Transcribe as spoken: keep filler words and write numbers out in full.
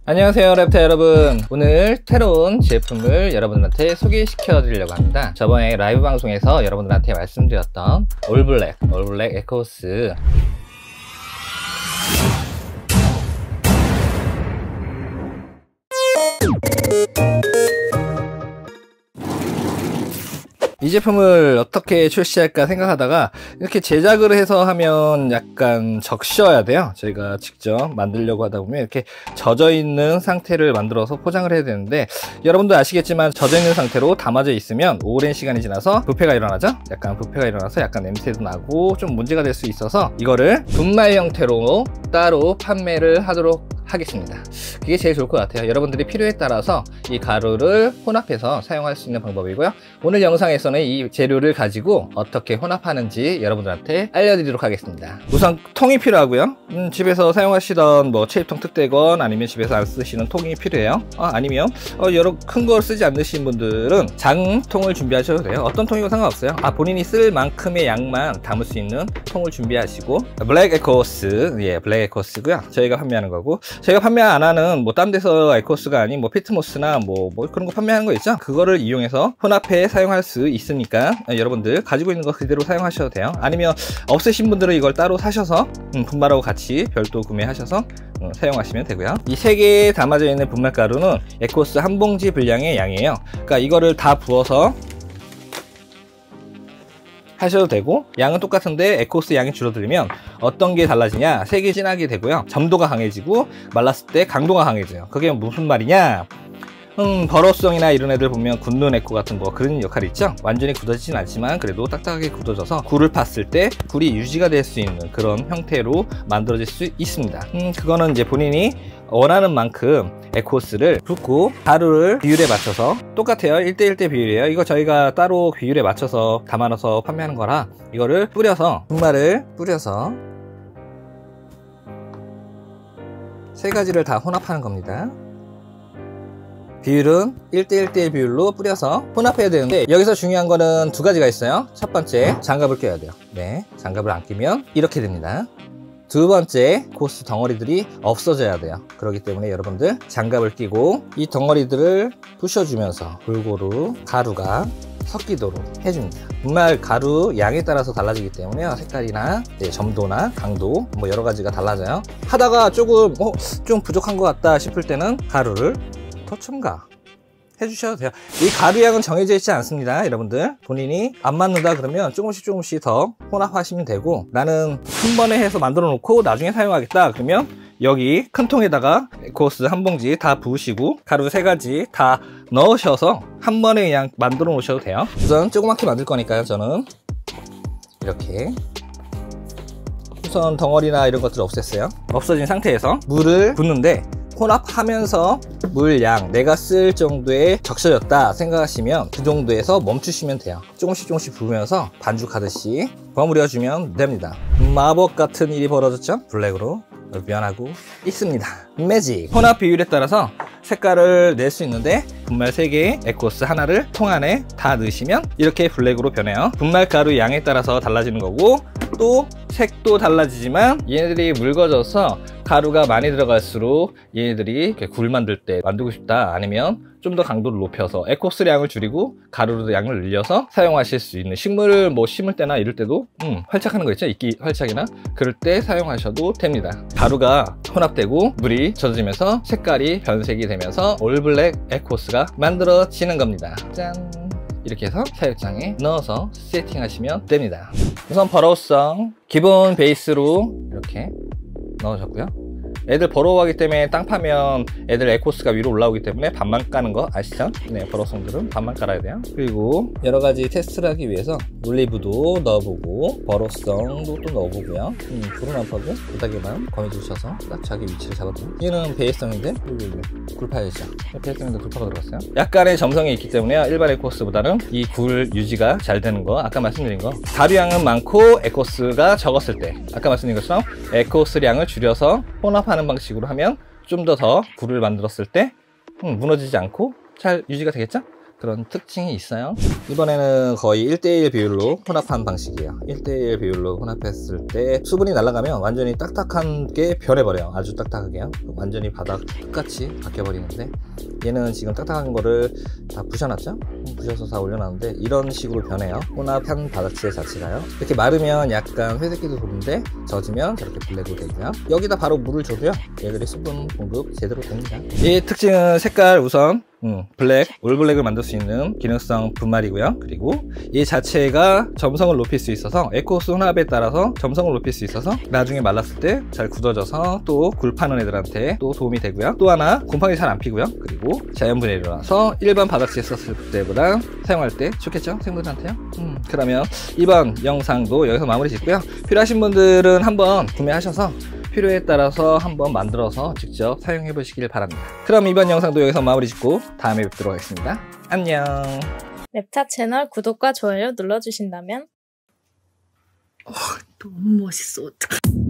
안녕하세요 랩터 여러분, 오늘 새로운 제품을 여러분들한테 소개시켜 드리려고 합니다. 저번에 라이브 방송에서 여러분들한테 말씀드렸던 올블랙 올블랙 에코스 이 제품을 어떻게 출시할까 생각하다가 이렇게 제작을 해서 하면 약간 적셔야 돼요. 저희가 직접 만들려고 하다 보면 이렇게 젖어 있는 상태를 만들어서 포장을 해야 되는데, 여러분도 아시겠지만 젖어 있는 상태로 담아져 있으면 오랜 시간이 지나서 부패가 일어나죠. 약간 부패가 일어나서 약간 냄새도 나고 좀 문제가 될 수 있어서 이거를 분말 형태로 따로 판매를 하도록 하겠습니다. 그게 제일 좋을 것 같아요. 여러분들이 필요에 따라서 이 가루를 혼합해서 사용할 수 있는 방법이고요. 오늘 영상에서는 이 재료를 가지고 어떻게 혼합하는지 여러분들한테 알려드리도록 하겠습니다. 우선 통이 필요하고요. 음, 집에서 사용하시던 뭐 체입통 특대건 아니면 집에서 안 쓰시는 통이 필요해요. 아, 아니면 어, 여러 큰 걸 쓰지 않으신 분들은 작은 통을 준비하셔도 돼요. 어떤 통이고 상관없어요. 아, 본인이 쓸 만큼의 양만 담을 수 있는 통을 준비하시고, 블랙 에코스, 예, 블랙 에코스고요. 저희가 판매하는 거고, 저희가 판매 안 하는 뭐 딴 데서 에코스가 아닌 뭐 피트모스나 뭐, 뭐 그런 거 판매하는 거 있죠. 그거를 이용해서 혼합해 사용할 수 있으니까 여러분들 가지고 있는 거 그대로 사용하셔도 돼요. 아니면 없으신 분들은 이걸 따로 사셔서 음, 분말하고 같이 별도 구매하셔서 음, 사용하시면 되고요. 이 세 개에 담아져 있는 분말 가루는 에코스 한 봉지 분량의 양이에요. 그러니까 이거를 다 부어서 하셔도 되고, 양은 똑같은데 에코스 양이 줄어들면 어떤 게 달라지냐, 색이 진하게 되고요, 점도가 강해지고 말랐을 때 강도가 강해져요. 그게 무슨 말이냐, 음, 버러성이나 이런 애들 보면 굳는 에코 같은 거 그런 역할이 있죠. 완전히 굳어지진 않지만 그래도 딱딱하게 굳어져서 굴을 팠을 때 굴이 유지가 될 수 있는 그런 형태로 만들어질 수 있습니다. 음, 그거는 이제 본인이 원하는 만큼 에코스를 붓고 가루를 비율에 맞춰서, 똑같아요. 일 대 일 대 비율이에요. 이거 저희가 따로 비율에 맞춰서 담아놔서 판매하는 거라, 이거를 뿌려서, 분말을 뿌려서 세 가지를 다 혼합하는 겁니다. 비율은 일 대 일 대 비율로 뿌려서 혼합해야 되는데, 여기서 중요한 거는 두 가지가 있어요. 첫 번째, 장갑을 껴야 돼요. 네, 장갑을 안 끼면 이렇게 됩니다. 두 번째, 코스 덩어리들이 없어져야 돼요. 그렇기 때문에 여러분들 장갑을 끼고 이 덩어리들을 부셔주면서 골고루 가루가 섞이도록 해줍니다. 분말 가루 양에 따라서 달라지기 때문에 색깔이나 네, 점도나 강도 뭐 여러 가지가 달라져요. 하다가 조금 어, 좀 부족한 것 같다 싶을 때는 가루를 더 첨가 해주셔도 돼요. 이 가루 양은 정해져 있지 않습니다. 여러분들 본인이 안 맞는다 그러면 조금씩 조금씩 더 혼합하시면 되고, 나는 한 번에 해서 만들어 놓고 나중에 사용하겠다 그러면 여기 큰 통에다가 에코스 한 봉지 다 부으시고 가루 세 가지 다 넣으셔서 한 번에 그냥 만들어 놓으셔도 돼요. 우선 조그맣게 만들 거니까요. 저는 이렇게 우선 덩어리나 이런 것들 없앴어요. 없어진 상태에서 물을 붓는데, 혼합하면서 물양 내가 쓸 정도에 적셔졌다 생각하시면 그 정도에서 멈추시면 돼요. 조금씩 조금씩 부으면서 반죽하듯이 버무려주면 됩니다. 마법 같은 일이 벌어졌죠? 블랙으로 변하고 있습니다. 매직! 혼합 비율에 따라서 색깔을 낼 수 있는데, 분말 세 개, 에코스 하나를 통 안에 다 넣으시면 이렇게 블랙으로 변해요. 분말 가루 양에 따라서 달라지는 거고, 또 색도 달라지지만 얘네들이 묽어져서 가루가 많이 들어갈수록 얘네들이 굴 만들 때 만들고 싶다, 아니면 좀 더 강도를 높여서 에코스 양을 줄이고 가루도 양을 늘려서 사용하실 수 있는, 식물을 뭐 심을 때나 이럴 때도 음, 활착하는 거 있죠, 이끼 활착이나 그럴 때 사용하셔도 됩니다. 가루가 혼합되고 물이 젖어지면서 색깔이 변색이 되면서 올블랙 에코스가 만들어지는 겁니다. 짠! 이렇게 해서 사육장에 넣어서 세팅하시면 됩니다. 우선 버러우성 기본 베이스로 이렇게 넣어줬고요. 애들 버러워하기 때문에 땅 파면 애들 에코스가 위로 올라오기 때문에 반만 까는 거 아시죠? 네, 버러우성들은 반만 깔아야 돼요. 그리고 여러 가지 테스트를 하기 위해서 올리브도 넣어보고 버러우성도 또 넣어보고요. 음, 불은 안 파고 바닥에만 거미주셔서 딱 자기 위치를 잡아둬요. 얘는 베이스성인데 굴 파야죠. 베이스성인데 굴 파가 들어갔어요. 약간의 점성이 있기 때문에 일반 에코스보다는 이 굴 유지가 잘 되는 거, 아까 말씀드린 거, 가루양은 많고 에코스가 적었을 때 아까 말씀드린 것처럼 에코스량을 줄여서 혼합하는 방식으로 하면 좀 더 더 굴을 만들었을 때 음, 무너지지 않고 잘 유지가 되겠죠? 그런 특징이 있어요. 이번에는 거의 일 대일 비율로 혼합한 방식이에요. 일 대일 비율로 혼합했을 때 수분이 날아가면 완전히 딱딱한 게 변해버려요. 아주 딱딱하게요. 완전히 바닥 똑같이 바뀌어버리는데, 얘는 지금 딱딱한 거를 다 부셔놨죠? 부셔서 다 올려놨는데 이런 식으로 변해요. 혼합한 바닥재 자체가요. 이렇게 마르면 약간 회색기도 도는데 젖으면 저렇게 블랙으로 되고요. 여기다 바로 물을 줘도요, 얘들이 수분 공급 제대로 됩니다. 이 특징은 색깔 우선 음, 블랙, 올블랙을 만들 수 있는 기능성 분말이고요. 그리고 이 자체가 점성을 높일 수 있어서, 에코스 혼합에 따라서 점성을 높일 수 있어서 나중에 말랐을 때 잘 굳어져서 또 굴 파는 애들한테 또 도움이 되고요. 또 하나, 곰팡이 잘 안 피고요. 그리고 자연 분해를 일어나서 일반 바닥재 썼을 때보다 사용할 때 좋겠죠? 생물들한테요. 음, 그러면 이번 영상도 여기서 마무리 짓고요. 필요하신 분들은 한번 구매하셔서 필요에 따라서 한번 만들어서 직접 사용해 보시길 바랍니다. 그럼 이번 영상도 여기서 마무리 짓고 다음에 뵙도록 하겠습니다. 안녕. 랩차 채널 구독과 좋아요 눌러주신다면 어, 너무 멋있어. 어떡해.